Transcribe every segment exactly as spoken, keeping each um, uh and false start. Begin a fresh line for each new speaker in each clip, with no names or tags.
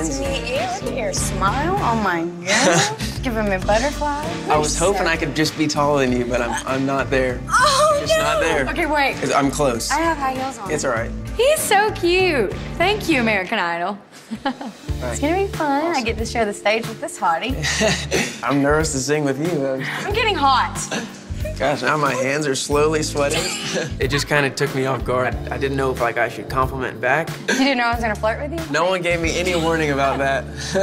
Mackenzie.
Nice to meet you. Look at your smile. Oh my gosh. Giving me butterflies.
I was
You're
hoping
so
I could just be taller than you, but I'm I'm not there.
Oh,
Just
no.
not there.
Okay, wait.
'Cause I'm close.
I have high heels on.
It's all right.
He's so cute. Thank you, American Idol. It's gonna be fun. Awesome. I get to share the stage with this hottie.
I'm nervous to sing with you.
I'm getting hot.
Gosh, now my hands are slowly sweating. It just kind of took me off guard. I, I didn't know if like I should compliment back.
You didn't know I was gonna flirt with you?
No one gave me any warning about that.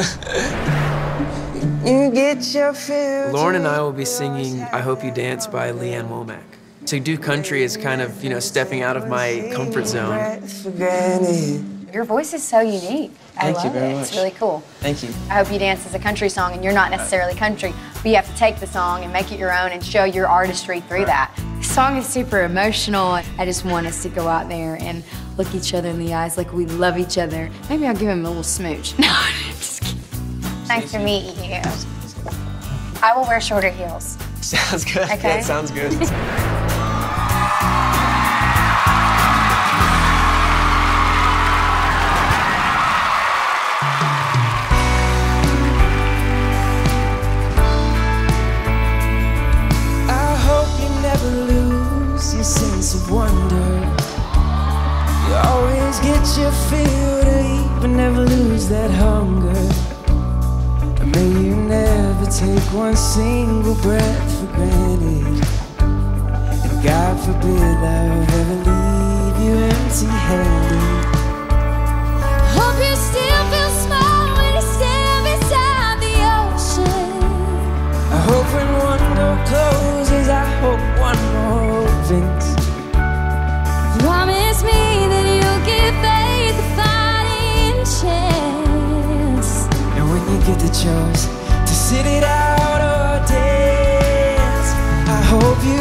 You get your fill. Lauren and I will be singing I Hope You Dance by Leanne Womack. To do country is kind of, you know, stepping out of my comfort zone.
Your voice is so unique. I
Thank
love
you very
it.
much.
It's really cool.
Thank you.
I Hope You Dance is a country song, and you're not necessarily country, but you have to take the song and make it your own and show your artistry through
Right.
that. The song is super emotional. I just want us to go out there and look each other in the eyes like we love each other. Maybe I'll give him a little smooch. No, I'm just kidding. Nice to meet you. I will wear shorter heels.
Sounds good.
Okay.
That sounds good.
Your sense of wonder. You always get your fill to eat, but never lose that hunger. And may you never take one single breath for granted. And God forbid I'll ever leave you empty-handed.
Hope you still feel small when you stand beside the ocean.
I hope when one door closes, I hope one more opens.
Promise me that you'll give faith a fighting chance.
And when you get the choice to sit it out or dance, I hope you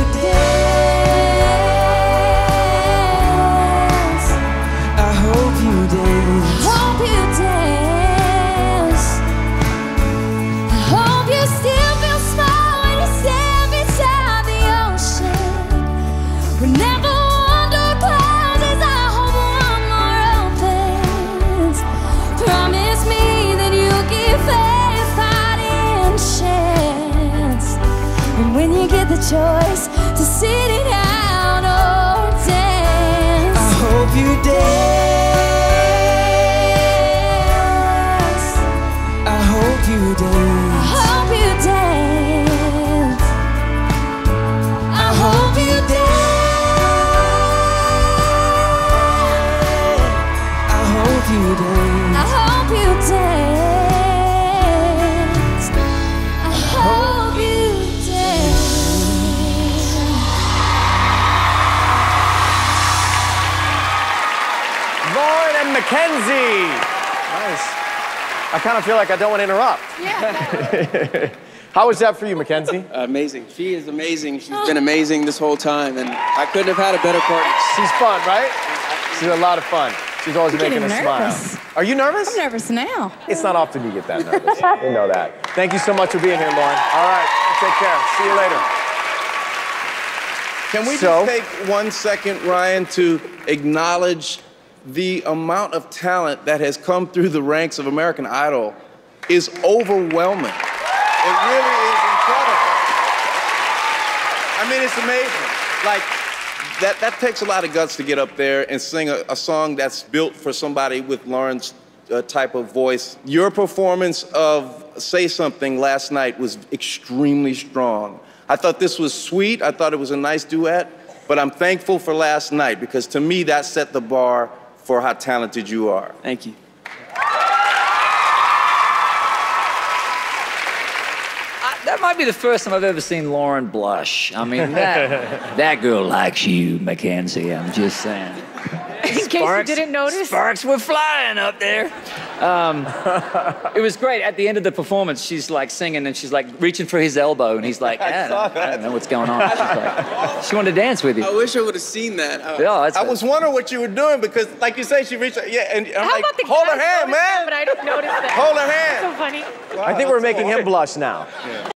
dance. I hope you dance.
Hope you dance. I hope you still feel small when you stand beside the ocean. Whenever one door closes, I hope one more opens. Promise me that you'll give faith a fighting chance. And when you get the choice to sit it out or dance,
I hope you dance. I hope you dance.
I hope you dance. I hope you dance.
I hope you dance.
I hope you dance. I hope you dance.
Lauren and Mackenzie. Nice. I kind of feel like I don't want to interrupt.
Yeah.
How was that for you, Mackenzie?
Amazing. She is amazing. She's been amazing this whole time, and I couldn't have had a better partner.
She's fun, right? She's a lot of fun. She's always making us
nervous.
smile. Are you nervous?
I'm nervous now.
It's not often you get that nervous. We know that. Thank you so much for being here, Lauren. All right, take care. See you later.
Can we
So-
just take one second, Ryan, to acknowledge the amount of talent that has come through the ranks of American Idol is overwhelming. It really is incredible. I mean, it's amazing. Like, that, that takes a lot of guts to get up there and sing a, a song that's built for somebody with Lauren's uh, type of voice. Your performance of Say Something last night was extremely strong. I thought this was sweet. I thought it was a nice duet, but I'm thankful for last night because to me, that set the bar for how talented you are.
Thank you.
That might be the first time I've ever seen Lauren blush. I mean, that, that girl likes you, Mackenzie, I'm just saying.
In case you didn't notice.
Sparks were flying up there. Um, it was great. At the end of the performance, she's like singing and she's like reaching for his elbow and he's like, I, don't, I don't know what's going on. She's like, she wanted to dance with you.
I wish I would have seen that. Uh,
Yeah, that's
I was wondering what you were doing because, like you say, she reached, yeah, and I'm
How
like,
about the
hold her
guys
hand,
noticed that,
man.
But I didn't notice that.
Hold her hand.
So funny.
I think we're making him blush now.